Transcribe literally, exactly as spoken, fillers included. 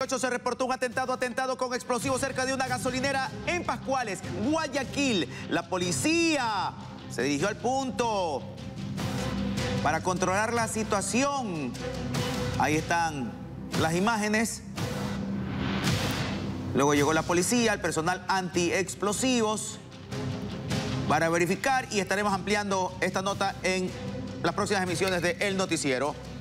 Campeche se reportó un atentado, atentado con explosivos cerca de una gasolinera en Pascuales, Guayaquil. La policía se dirigió al punto para controlar la situación. Ahí están las imágenes. Luego llegó la policía, el personal antiexplosivos para verificar, y estaremos ampliando esta nota en las próximas emisiones de El Noticiero.